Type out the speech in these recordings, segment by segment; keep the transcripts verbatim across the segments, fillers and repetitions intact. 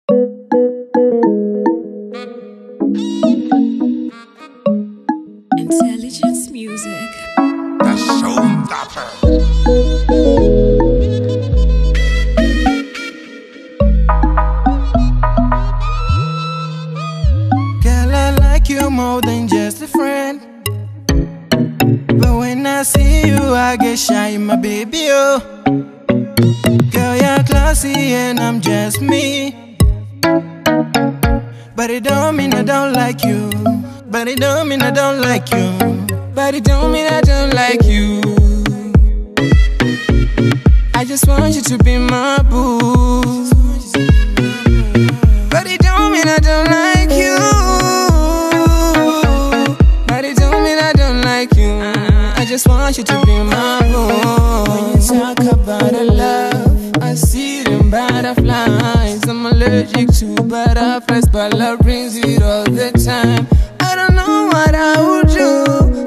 Intelligence music. That's Shawn Stoppa. Girl, I like you more than just a friend. But when I see you, I get shy, my baby, oh. Girl, you're classy and I'm just me. But it don't mean I don't like you. But it don't mean I don't like you. But it don't mean I don't like you. I just want you to be my boo. But it don't mean I don't like you. But it don't mean I don't like you. I just want you to be my boo. When you talk about a love, I see them butterflies. I'm allergic to butterflies, but love brings it all the time. I don't know what I would do.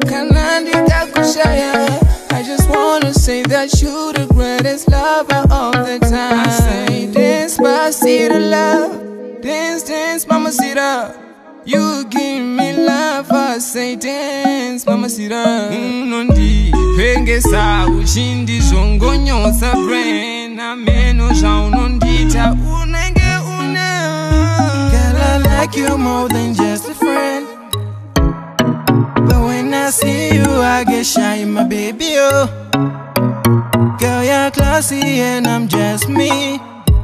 I just wanna say that you're the greatest lover of the time. I say dance, pasita love. Dance, dance, mamacita. You give me love. I say dance, mamacita. Unondi, pengesa, uchindi zongonyo sa brain. Ameno ja unondita, unenge une. Girl, I like you more than just a friend. But when I see you, I get shy, my baby, oh. Girl, you're classy and I'm just me.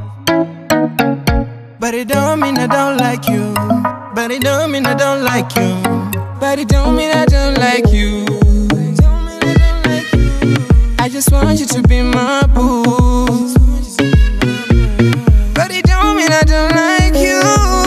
But it don't mean I don't like you. But it don't mean I don't like you. But it don't mean I don't like you. I just want you to be my boo. But it don't mean I don't like you.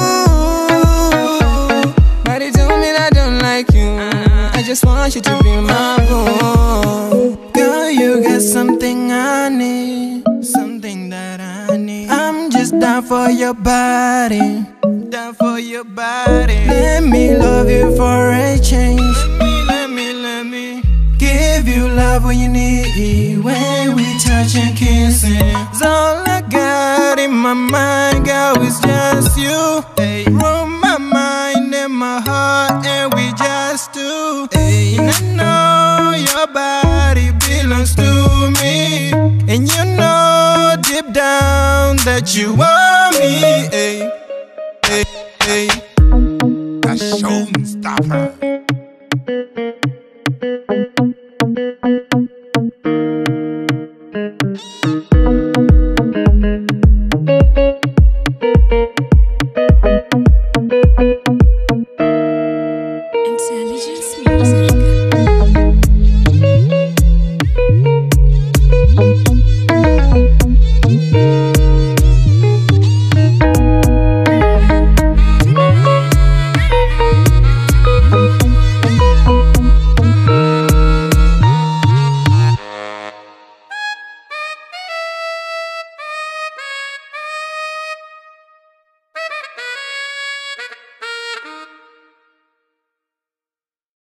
But it don't mean I don't like you. I just want you to be my boo. Girl, you got something I need. Something that I need. I'm just down for your body. Down for your body. Let me love you for a change. Let me, let me, let me give you love when you need. When we touch and kissing, it's all I got in my mind, girl, it's just you. Hey, roam my mind and my heart, and we just do. Hey, and I know your body belongs to me, and you know deep down that you are.